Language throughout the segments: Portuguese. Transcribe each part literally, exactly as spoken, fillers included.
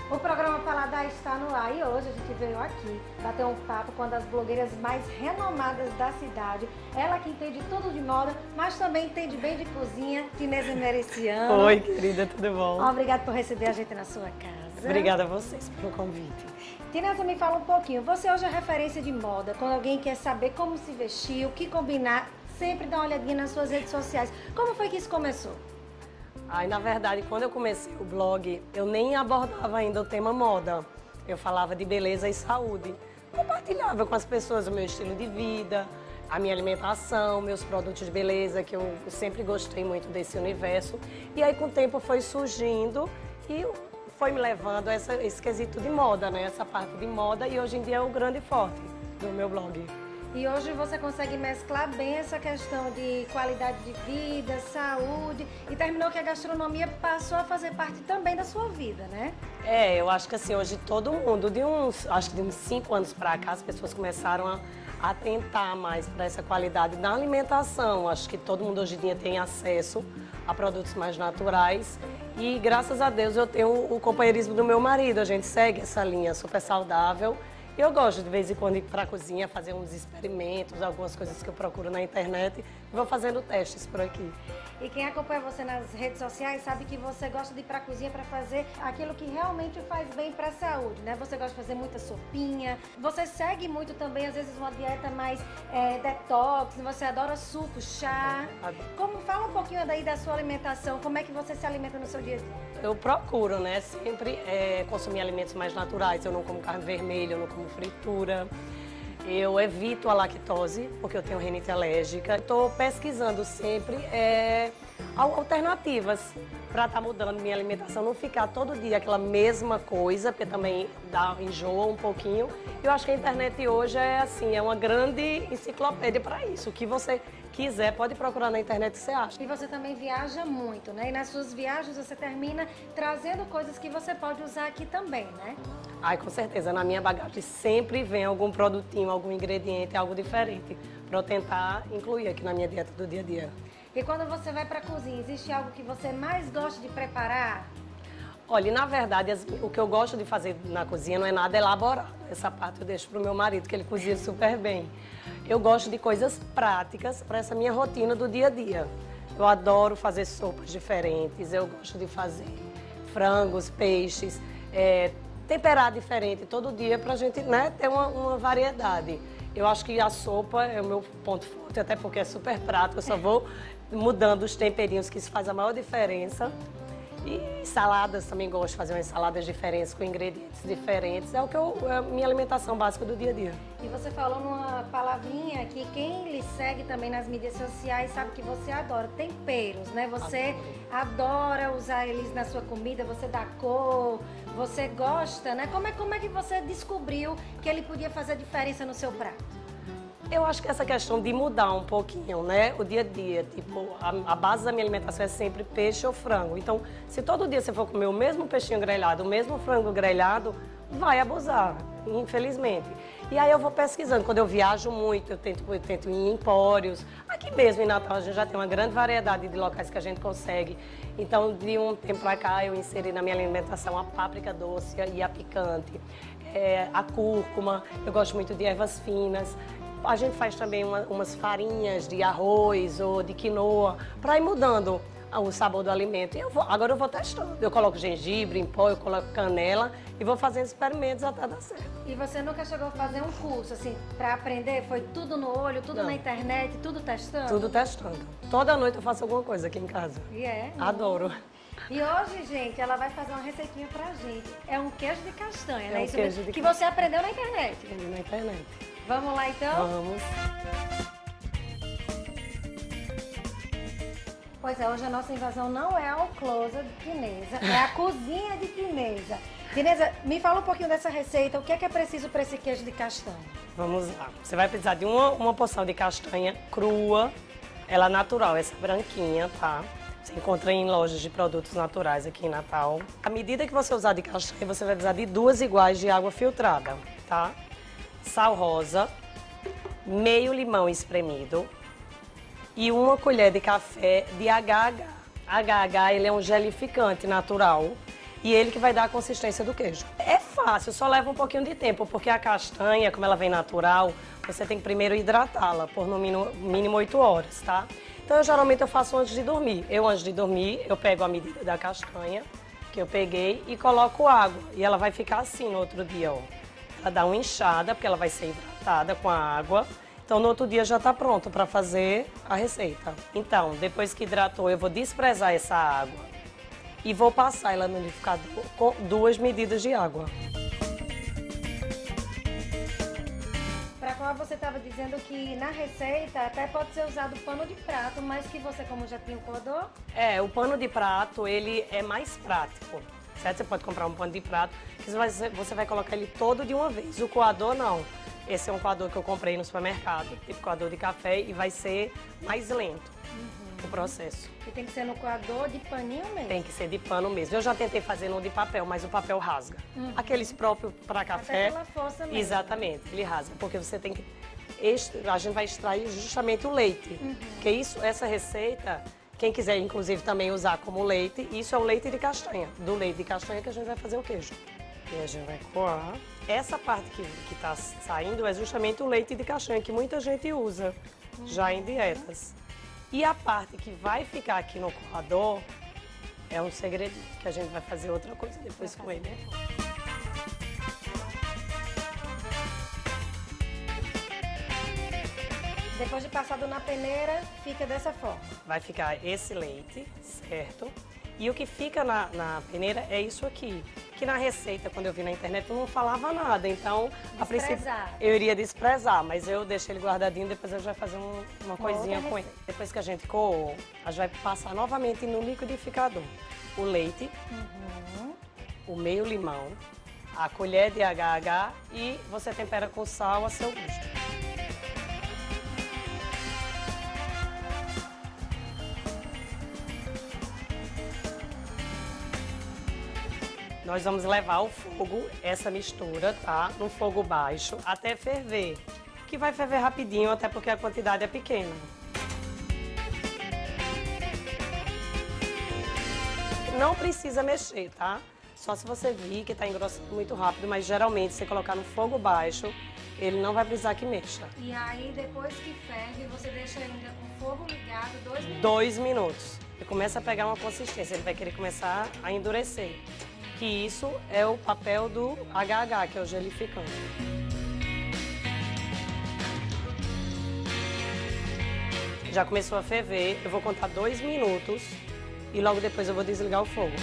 O programa Paladar está no ar e hoje a gente veio aqui bater um papo com uma das blogueiras mais renomadas da cidade. Ela que entende tudo de moda, mas também entende bem de cozinha, Dinesa Emereciano. Oi, querida, tudo bom? Obrigada por receber a gente na sua casa. Obrigada a vocês pelo convite. Dinesa, me fala um pouquinho. Você hoje é referência de moda. Quando alguém quer saber como se vestir, o que combinar, sempre dá uma olhadinha nas suas redes sociais. Como foi que isso começou? Aí, na verdade, quando eu comecei o blog, eu nem abordava ainda o tema moda. Eu falava de beleza e saúde. Compartilhava com as pessoas o meu estilo de vida, a minha alimentação, meus produtos de beleza, que eu sempre gostei muito desse universo. E aí, com o tempo, foi surgindo e foi me levando a essa, esse quesito de moda, né? Essa parte de moda, e hoje em dia é o grande forte do meu blog. E hoje você consegue mesclar bem essa questão de qualidade de vida, saúde, e terminou que a gastronomia passou a fazer parte também da sua vida, né? É, eu acho que assim, hoje todo mundo, de uns, acho que de uns cinco anos para cá, as pessoas começaram a, a tentar mais para essa qualidade na alimentação. Acho que todo mundo hoje em dia tem acesso a produtos mais naturais e, graças a Deus, eu tenho o companheirismo do meu marido. A gente segue essa linha super saudável. E eu gosto de vez em quando ir para a cozinha, fazer uns experimentos, algumas coisas que eu procuro na internet e vou fazendo testes por aqui. E quem acompanha você nas redes sociais sabe que você gosta de ir para a cozinha para fazer aquilo que realmente faz bem para a saúde, né? Você gosta de fazer muita sopinha, você segue muito também, às vezes, uma dieta mais é, detox, você adora suco, chá. Como, fala um pouquinho daí da sua alimentação, como é que você se alimenta no seu dia a dia? Eu procuro, né, sempre é, consumir alimentos mais naturais. Eu não como carne vermelha, eu não como fritura. Eu evito a lactose, porque eu tenho rinite alérgica. Estou pesquisando sempre é, alternativas para estar tá mudando minha alimentação, não ficar todo dia aquela mesma coisa, porque também dá, enjoa um pouquinho. Eu acho que a internet hoje é assim, é uma grande enciclopédia para isso. O que você quiser, pode procurar na internet que você acha. E você também viaja muito, né? E nas suas viagens você termina trazendo coisas que você pode usar aqui também, né? Ai, com certeza. Na minha bagagem sempre vem algum produtinho, algum ingrediente, algo diferente, para eu tentar incluir aqui na minha dieta do dia a dia. E quando você vai para a cozinha, existe algo que você mais gosta de preparar? Olha, na verdade, o que eu gosto de fazer na cozinha não é nada elaborado. Essa parte eu deixo para o meu marido, que ele cozinha super bem. Eu gosto de coisas práticas para essa minha rotina do dia a dia. Eu adoro fazer sopas diferentes, eu gosto de fazer frangos, peixes, é, temperar diferente todo dia para a gente, né, ter uma, uma variedade. Eu acho que a sopa é o meu ponto forte, até porque é super prático, eu só vou mudando os temperinhos, que isso faz a maior diferença. E saladas, também gosto de fazer umas saladas diferentes, com ingredientes diferentes. É o que eu, é a minha alimentação básica do dia a dia. E você falou numa palavrinha que quem lhe segue também nas mídias sociais sabe que você adora temperos, né? Você adora usar eles na sua comida, você dá cor, você gosta, né? Como é, como é que você descobriu que ele podia fazer diferença no seu prato? Eu acho que essa questão de mudar um pouquinho, né, o dia a dia, tipo, a, a base da minha alimentação é sempre peixe ou frango. Então, se todo dia você for comer o mesmo peixinho grelhado, o mesmo frango grelhado, vai abusar, infelizmente. E aí eu vou pesquisando. Quando eu viajo muito, eu tento, eu tento ir em empórios. Aqui mesmo em Natal a gente já tem uma grande variedade de locais que a gente consegue. Então, de um tempo pra cá, eu inseri na minha alimentação a páprica doce e a picante, é, a cúrcuma, eu gosto muito de ervas finas. A gente faz também uma, umas farinhas de arroz ou de quinoa para ir mudando o sabor do alimento. E eu vou, agora eu vou testando. Eu coloco gengibre em pó, eu coloco canela e vou fazendo experimentos até dar certo. E você nunca chegou a fazer um curso, assim, para aprender? Foi tudo no olho, tudo Não. na internet, tudo testando? Tudo testando. Toda noite eu faço alguma coisa aqui em casa. E é? Adoro. E hoje, gente, ela vai fazer uma receitinha pra gente. É um queijo de castanha, é né? Um Isso queijo mesmo, de que castanha. você aprendeu na internet. Aprendi na internet. Vamos lá, então? Vamos. Pois é, hoje a nossa invasão não é ao closet de Dinesa, é a cozinha de Dinesa. Dinesa, me fala um pouquinho dessa receita, o que é que é preciso para esse queijo de castanha? Vamos lá. Você vai precisar de uma, uma porção de castanha crua, ela é natural, essa branquinha, tá? Você encontra em lojas de produtos naturais aqui em Natal. À medida que você usar de castanha, você vai precisar de duas iguais de água filtrada, tá? Sal rosa, meio limão espremido e uma colher de café de agá agá. agá agá, ele é um gelificante natural e ele que vai dar a consistência do queijo. É fácil, só leva um pouquinho de tempo, porque a castanha, como ela vem natural, você tem que primeiro hidratá-la por no mínimo, mínimo oito horas, tá? Então, eu, geralmente eu faço antes de dormir. Eu, antes de dormir, eu pego a medida da castanha, que eu peguei, e coloco água. E ela vai ficar assim no outro dia, ó. Ela dá uma inchada, porque ela vai ser hidratada com a água. Então, no outro dia já está pronto para fazer a receita. Então, depois que hidratou, eu vou desprezar essa água e vou passar ela no liquidificador com duas medidas de água. Para qual você estava dizendo que na receita até pode ser usado pano de prato, mas que você, como já tinha o coador... É, o pano de prato, ele é mais prático, certo? Você pode comprar um pano de prato, que você vai, você vai colocar ele todo de uma vez. O coador, não. Esse é um coador que eu comprei no supermercado, tipo coador de café, e vai ser mais lento uhum. o processo. E tem que ser no coador de paninho mesmo? Tem que ser de pano mesmo. Eu já tentei fazer no de papel, mas o papel rasga. Uhum. Aqueles próprios para café... Até pela força mesmo. Exatamente, ele rasga, porque você tem que... A gente vai extrair justamente o leite, uhum. porque isso, essa receita, quem quiser inclusive também usar como leite, isso é o leite de castanha. Do leite de castanha que a gente vai fazer o queijo. E a gente vai coar. Essa parte que está saindo é justamente o leite de castanha, que muita gente usa uhum. já em dietas. E a parte que vai ficar aqui no coador é um segredinho, que a gente vai fazer outra coisa depois com ele. Depois de passado na peneira, fica dessa forma. Vai ficar esse leite, certo? E o que fica na, na peneira é isso aqui. Que na receita, quando eu vi na internet, eu não falava nada. Então, a princípio, eu iria desprezar, mas eu deixei ele guardadinho, depois eu já vou fazer um, uma coisinha com ele. Depois que a gente coou, a gente vai passar novamente no liquidificador o leite, uhum. o meio limão, a colher de agá agá e você tempera com sal a seu gosto. Nós vamos levar ao fogo essa mistura, tá? No fogo baixo, até ferver. Que vai ferver rapidinho, até porque a quantidade é pequena. Não precisa mexer, tá? Só se você vir que tá engrossando muito rápido, mas geralmente, se você colocar no fogo baixo, ele não vai precisar que mexa. E aí, depois que ferve, você deixa ainda com o fogo ligado dois minutos? Dois minutos. E começa a pegar uma consistência, ele vai querer começar a endurecer. Que isso é o papel do agá agá, que é o gelificante. Já começou a ferver, eu vou contar dois minutos e logo depois eu vou desligar o fogo.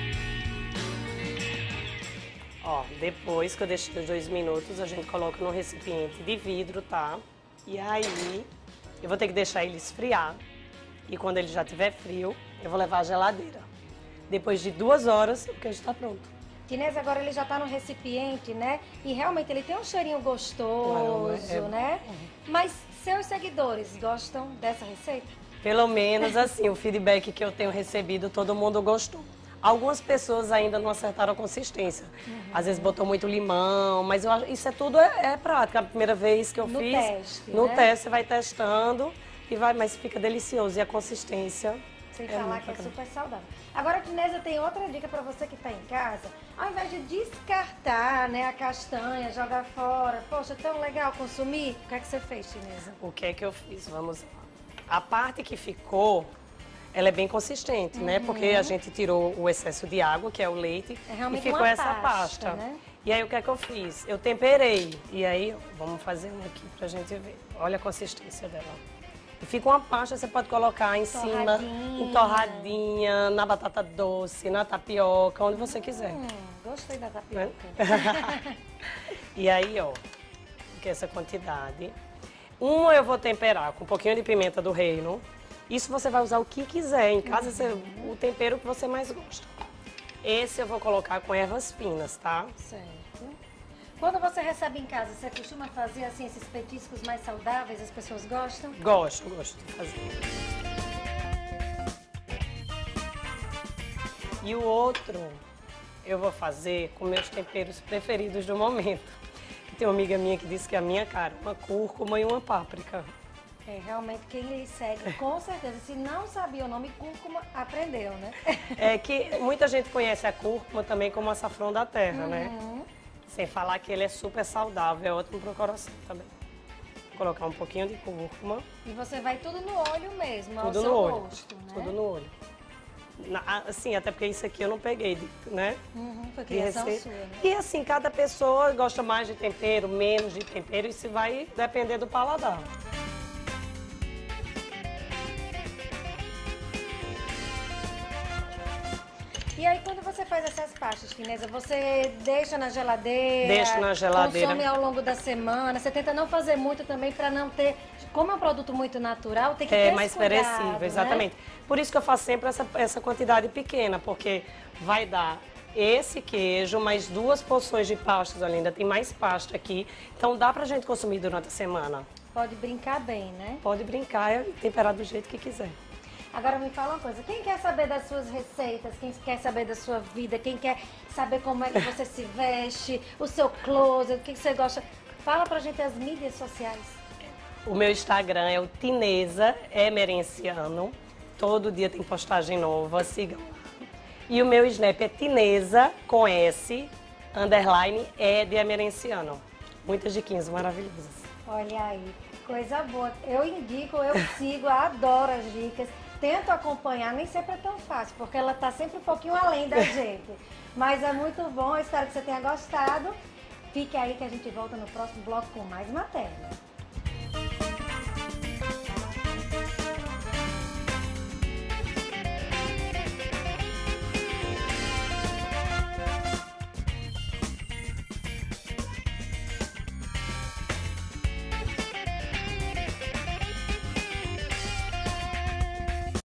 Ó, depois que eu deixei os dois minutos, a gente coloca num recipiente de vidro, tá? E aí, eu vou ter que deixar ele esfriar. E quando ele já estiver frio, eu vou levar à geladeira. Depois de duas horas, o queijo está pronto. Inês, agora ele já está no recipiente, né? E realmente ele tem um cheirinho gostoso, é, né? Mas seus seguidores gostam dessa receita? Pelo menos assim, o feedback que eu tenho recebido, todo mundo gostou. Algumas pessoas ainda não acertaram a consistência. Uhum. Às vezes botou muito limão, mas eu acho, isso é tudo é, é prática. A primeira vez que eu no fiz, teste, no né? teste você vai testando e vai, mas fica delicioso. E a consistência... Sem é falar que é super saudável. Agora, Inês, eu tenho outra dica para você que está em casa. Ao invés de descartar, né, a castanha, jogar fora, poxa, tão legal consumir, o que é que você fez, Inês? O que é que eu fiz? Vamos lá. A parte que ficou, ela é bem consistente, uhum. né? Porque a gente tirou o excesso de água, que é o leite, é realmente e ficou uma essa pasta, pasta. Né? E aí, o que é que eu fiz? Eu temperei. E aí, vamos fazer um aqui pra gente ver. Olha a consistência dela. E fica uma pasta, você pode colocar em cima, em torradinha, na batata doce, na tapioca, onde você quiser. Hum, gostei da tapioca. E aí, ó, que é essa quantidade. Uma eu vou temperar com um pouquinho de pimenta do reino. Isso você vai usar o que quiser. Em casa, você, o tempero que você mais gosta. Esse eu vou colocar com ervas finas, tá? Certo. Quando você recebe em casa, você costuma fazer assim esses petiscos mais saudáveis? As pessoas gostam? Gosto, gosto de fazer. E o outro eu vou fazer com meus temperos preferidos do momento. Tem uma amiga minha que disse que é a minha cara, uma cúrcuma e uma páprica. É, realmente quem lhe segue, com certeza, se não sabia o nome cúrcuma, aprendeu, né? É que muita gente conhece a cúrcuma também como açafrão da terra, Uhum. né? Sem falar que ele é super saudável, é ótimo para o coração também. Vou colocar um pouquinho de cúrcuma. E você vai tudo no olho mesmo, ao Tudo seu no olho. gosto, né? Tudo no olho. Na, assim, até porque isso aqui eu não peguei, de- né? Uhum, foi de criação receita. sua, né? E assim, cada pessoa gosta mais de tempero, menos de tempero, isso vai depender do paladar. E aí, quando você faz essas pastas, Fineza, você deixa na geladeira? Deixo na geladeira. Consome ao longo da semana? Você tenta não fazer muito também para não ter... Como é um produto muito natural, tem que ter É esse mais cuidado, perecível, né? exatamente. Por isso que eu faço sempre essa, essa quantidade pequena, porque vai dar esse queijo, mais duas porções de pastas, ainda tem mais pasta aqui. Então dá pra gente consumir durante a semana. Pode brincar bem, né? Pode brincar e temperar do jeito que quiser. Agora me fala uma coisa, quem quer saber das suas receitas, quem quer saber da sua vida, quem quer saber como é que você se veste, o seu closet, o que você gosta, fala pra gente as mídias sociais. O meu Instagram é o Tineza Emerenciano. Todo dia tem postagem nova, sigam lá. E o meu Snap é Tineza com S, underline, é de Emerenciano. Muitas diquinhas maravilhosas. Olha aí, coisa boa. Eu indico, eu sigo, adoro as dicas. Tento acompanhar, nem sempre é tão fácil, porque ela está sempre um pouquinho além da gente. Mas é muito bom, espero que você tenha gostado. Fique aí que a gente volta no próximo bloco com mais matéria.